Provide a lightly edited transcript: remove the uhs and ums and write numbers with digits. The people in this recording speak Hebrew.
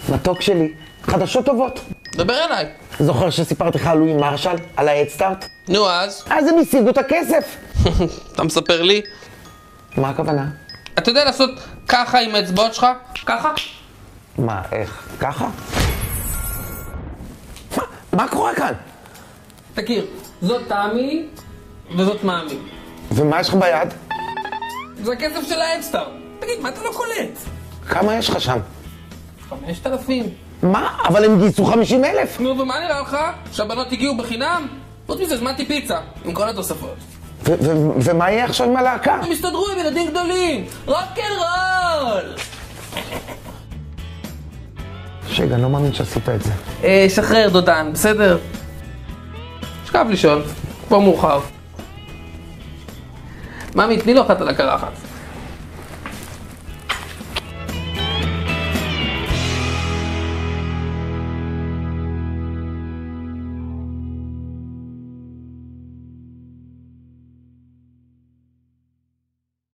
מתוק שלי, חדשות טובות. דבר אליי. זוכר שסיפרתי לך על לואי מרשל, על ההדסטארט? נו אז? אז הם השיגו את הכסף. אתה מספר לי? מה הכוונה? אתה יודע לעשות ככה עם האצבעות שלך? ככה? מה, איך? ככה? מה קורה כאן? תכיר, זאת תמי וזאת מאמי. ומה יש לך ביד? זה הכסף של ההדסטארט. תגיד, מה אתה לא קולט? כמה יש לך שם? 5,000. מה? אבל הם גייסו 50,000. נו, ומה נראה לך? שהבנות הגיעו בחינם? חוץ מזה, הזמנתי פיצה, עם כל התוספות. ומה יהיה עכשיו עם הלהקה? הם הסתדרו עם ילדים גדולים! רוק'נ'רול! שגע, אני לא מאמין שעשית את זה. שחרר דודן, בסדר? שכב לישון, כבר מאוחר. ממי, תני לו אחת על הקרחת.